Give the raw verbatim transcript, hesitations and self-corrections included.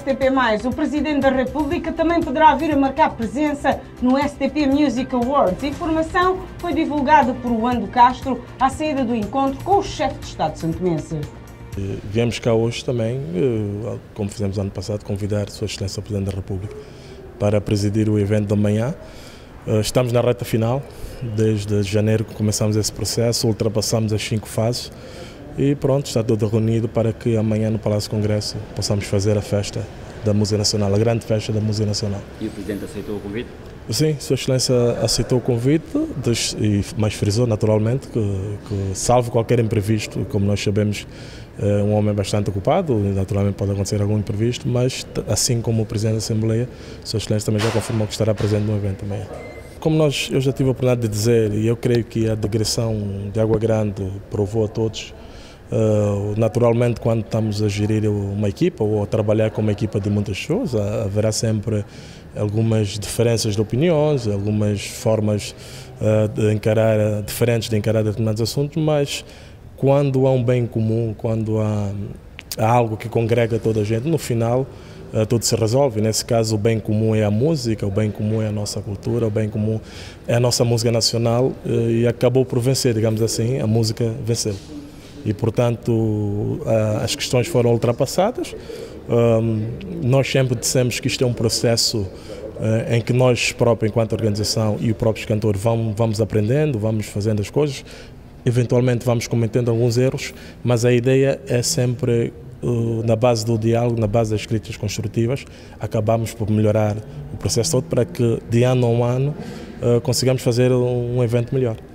T P mais, o Presidente da República também poderá vir a marcar presença no S T P Music Awards. A informação foi divulgada por Wando Castro à saída do encontro com o chefe de Estado santomense. Viemos cá hoje também, como fizemos ano passado, convidar Sua Excelência o Presidente da República para presidir o evento da manhã. Estamos na reta final, desde janeiro que começamos esse processo, ultrapassamos as cinco fases e pronto, está tudo reunido para que amanhã no Palácio do Congresso possamos fazer a festa da Música Nacional, a grande festa da Música Nacional. E o Presidente aceitou o convite? Sim, Sua Excelência aceitou o convite, mas frisou naturalmente que, que salvo qualquer imprevisto, como nós sabemos, é um homem bastante ocupado, naturalmente pode acontecer algum imprevisto, mas assim como o Presidente da Assembleia, Sua Excelência também já confirmou que estará presente no evento amanhã. Como nós, eu já tive a oportunidade de dizer, e eu creio que a digressão de Água Grande provou a todos, Uh, naturalmente quando estamos a gerir uma equipa ou a trabalhar com uma equipa de muitas pessoas, haverá sempre algumas diferenças de opiniões, algumas formas uh, de encarar, diferentes de encarar determinados assuntos, mas quando há um bem comum, quando há, há algo que congrega toda a gente, no final uh, tudo se resolve. Nesse caso o bem comum é a música, o bem comum é a nossa cultura, o bem comum é a nossa música nacional uh, e acabou por vencer, digamos assim, a música venceu. E, portanto, as questões foram ultrapassadas. Nós sempre dissemos que isto é um processo em que nós próprios, enquanto organização e o próprio cantor, vamos aprendendo, vamos fazendo as coisas, eventualmente vamos cometendo alguns erros, mas a ideia é sempre, na base do diálogo, na base das críticas construtivas, acabamos por melhorar o processo todo para que, de ano a ano, consigamos fazer um evento melhor.